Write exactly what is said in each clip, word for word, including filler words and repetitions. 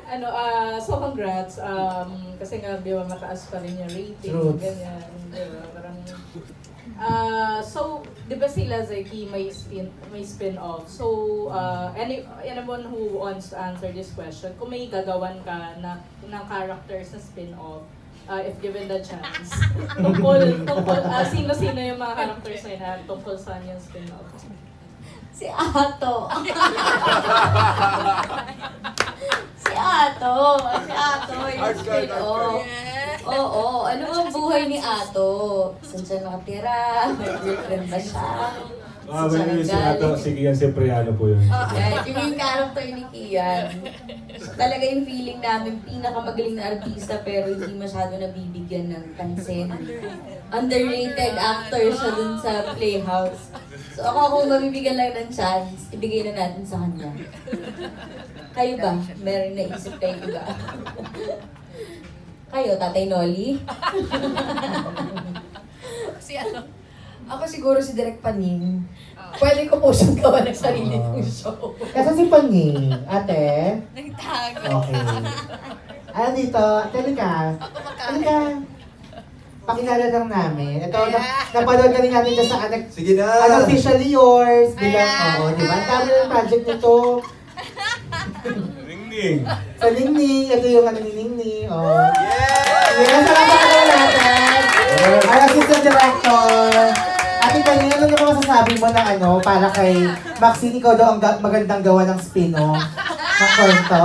ano, uh, so congrats. Um, kasi nga, di ba, mataas pa rin yung rating. True. Ganyan. Di ba, parang... Uh, so, di ba sila, Zeki, may spin, may spin-off. So, uh, any, anyone who wants to answer this question, kung may gagawan ka na, ng characters na spin-off, uh, if given the chance, tungkol, tungkol, uh, sino-sino yung mga characters na yun, tungkol saan yung spin-off? Si Ato. Si Ato. Si Ato yung spin-off. Oo, ano ang buhay ni Ato? Saan siya nakatira? May girlfriend ba siya? Ah, may si Ato, si Kian Cipriano po yun. Right, yung yung character ni Kian. So, talaga yung feeling namin, pinakamagaling na artista pero hindi masyado nabibigyan ng pansin. Underrated actor siya dun sa Playhouse. So ako kung mabibigyan lang ng chance, ibigay na natin sa kanya. Kayo ba? Meron naisip kayo iba? Kayo, Tatay Noli? Si ano? Ako siguro si Direk Paning. Pwede ko po siyang gawa ng sarili kong show. Kasi si Paning, ate. Nagtago. Okay. Ano dito? Tali ka. Tali ka. Pakilala lang namin. Ito, na, napanood na rin natin dyan sa anak. Sige na! Unofficially yours. Bilang, oo, di ba? Ang dami ng project nito. Ningning. Sa Ningning, ito yung ano ni Ningning. Oh. Yeah! Yes, sa kapatid natin. Ang assistant director. Ate Paning, ano naman masasabi mo na ano, para kay Maxine, ikaw daw ang ga magandang gawa ng spin-off ng kwento.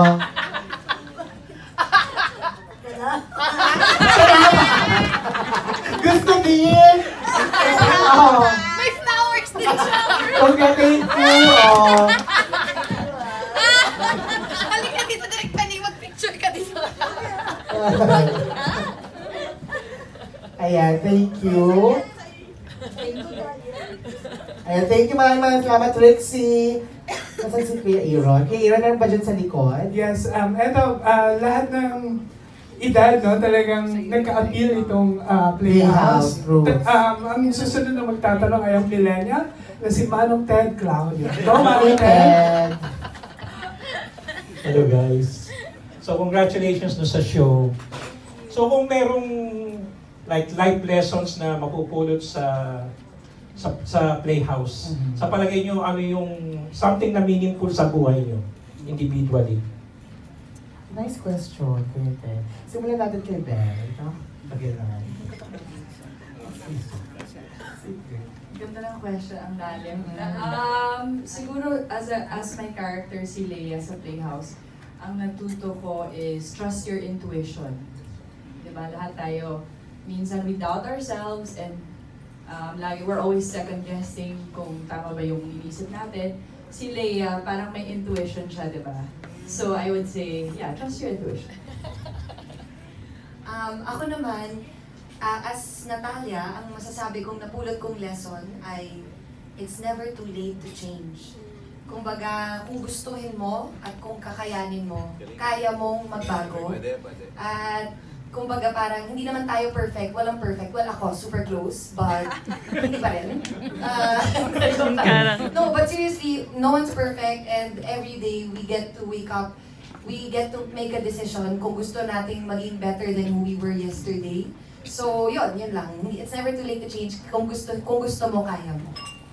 Gusto din! Oh. May flowers din siya! Pagka-thank you! Oh. Halika dito, Direk Paning, mag-picture ka dito. Ayan, thank you. Ayan, thank you, maraming maraming salamat, Trixie. Nasaan si Kuya Aaron? Kuya Aaron, meron ba dyan sa likod? Yes, um, eto, uh, lahat ng edad, no, talagang nagka-appeal itong uh, Playhouse. Playhouse, um, ang susunod na magtatanong ay ang millennial na si Manong Ted Claudio. Go, Manong Ted! Hello guys. So congratulations no sa show. So kung merong like life lessons na mapupulot sa sa, sa Playhouse, mm-hmm. sa palagay nyo, ano yung something na meaningful sa buhay nyo, individually? Nice question, Kuya Ted. Simulan natin kay Belle. Ito, pagilan. Ganda ng question, ang lalim. Um, siguro, as a, as my character, si Leia sa Playhouse, ang natuto ko is trust your intuition. Diba? Lahat tayo, minsan we doubt ourselves and um, lagi, we're always second-guessing kung tama ba yung inisip natin. Si Leia, parang may intuition siya, diba? So I would say, yeah, trust your intuition. Um, ako naman, uh, as Natalia, ang masasabi kong napulot kong lesson ay it's never too late to change. Kumbaga, kung gustuhin mo at kung kakayanin mo, kaya mong magbago. At kumbaga parang hindi naman tayo perfect, walang perfect. Well, ako, super close, but hindi pa rin. Uh, no, but seriously, no one's perfect and every day we get to wake up, we get to make a decision kung gusto nating maging better than who we were yesterday. So, yun, yun lang. It's never too late to change. Kung gusto, kung gusto mo, kaya mo.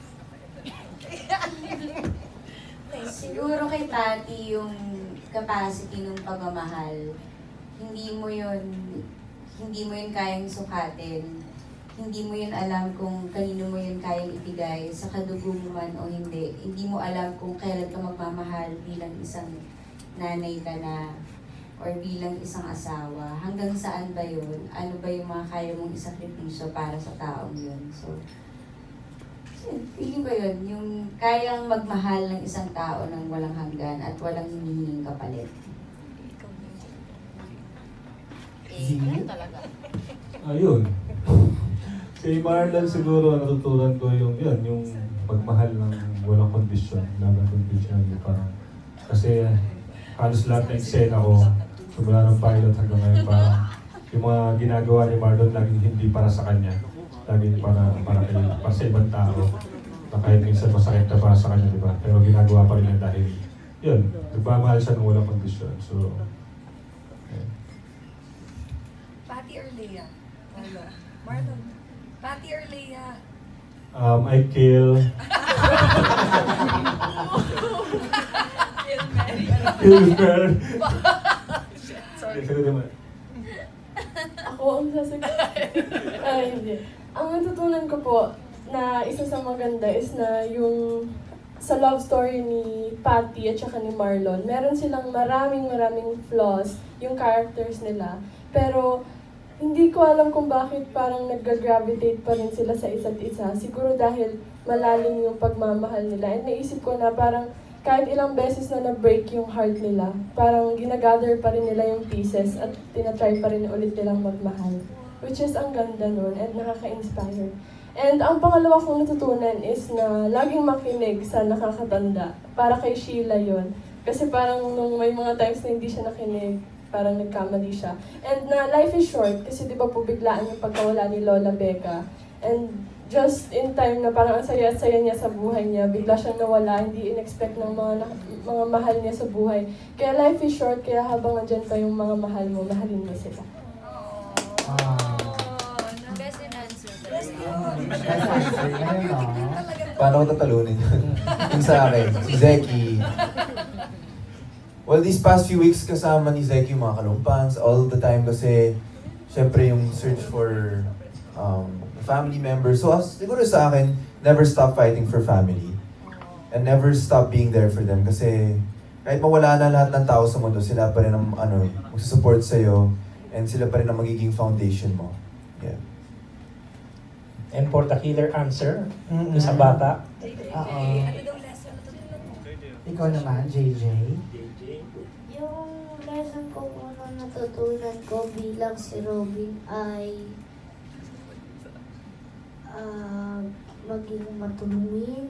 Siguro kay Tati yung capacity ng pagmamahal. Hindi mo yun, hindi mo yun kayang sukatin. Hindi mo yun alam kung kanino mo yun kayang ibigay, sa kadugo mo man o hindi. Hindi mo alam kung kailan ka magmamahal bilang isang nanay ka na or bilang isang asawa. Hanggang saan ba yun? Ano ba yung mga kaya mong isakripisyo para sa taong yun? So, feeling ko yun, yung kayang magmahal ng isang tao ng walang hanggan at walang hinihinging kapalit. Zee? Ayun. Si Marlon siguro natutunan ko yung yun, yung pagmahal ng walang kondisyon, laban kondisyon. Parang, kasi halos lahat ng eksena ko, simula ng pilot hanggang ngayon, parang yung mga ginagawa ni Marlon laging hindi para sa kanya. Laging para, para, kay, para sa ibang tao. Na kahit minsan masakit na para sa kanya, di ba? Pero ginagawa pa rin niya dahil, yun, nagmamahal siya ng walang kondisyon. So, Patty or Leia? Marlon. Marlon. Patty or Leia? Um, I kill. Kill her. Sorry. Sige naman. Ako ang sasagot. Ay, hindi. Ang natutunan ko po na isa sa maganda is na yung sa love story ni Patty at saka ni Marlon, meron silang maraming maraming flaws, yung characters nila. Pero hindi ko alam kung bakit parang nag-gravitate pa rin sila sa isa't isa. Siguro dahil malalim yung pagmamahal nila. And naisip ko na parang kahit ilang beses na na-break yung heart nila, parang ginagather pa rin nila yung pieces at tinatry pa rin ulit nilang magmahal. Which is ang ganda nun at nakaka-inspire. And ang pangalawa kong natutunan is na laging makinig sa nakakatanda. Para kay Sheila yon. Kasi parang nung may mga times na hindi siya nakinig, parang nagkamali siya. And na life is short kasi di ba po biglaan yung pagkawala ni Lola Becca. And just in time na parang ang saya-saya niya sa buhay niya, bigla siyang nawala, hindi in-expect ng mga, mga mahal niya sa buhay. Kaya life is short, kaya habang nandyan pa yung mga mahal mo, mahalin mo sila. Best in answer. Paano ko tatalunin yun? Yung sa akin, si Zeki. Well, these past few weeks kasama ni Zeki yung mga kalumpans all the time kasi syempre yung search for um, family members. So as, siguro sa akin, never stop fighting for family. And never stop being there for them kasi kahit mawala na lahat ng tao sa mundo, sila pa rin ang ano, magsusupport sa'yo and sila pa rin ang magiging foundation mo. Yeah. And for the killer answer, Mm-mm. sa bata. Oo. Ano daw lesson natutunan mo? Ikaw naman, J J. Yung lesson ko unang natutunan ko bilang si Robin ay ah, maging matulungin,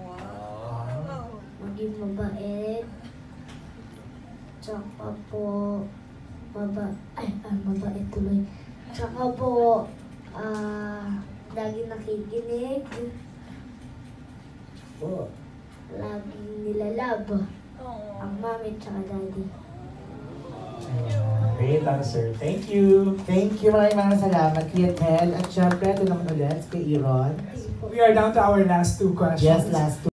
maging mabait, tsaka po maba ay, ah, mabait tuloy. Tsaka po ah, lagi nakikinig, laging nilalab ang mami tsaka daddy. Great answer. Thank you. Thank you, maraming maraming salamat, Kuya Tel. At syempre, ito naman ulit, kay Iron. We are down to our last two questions. Yes, last two.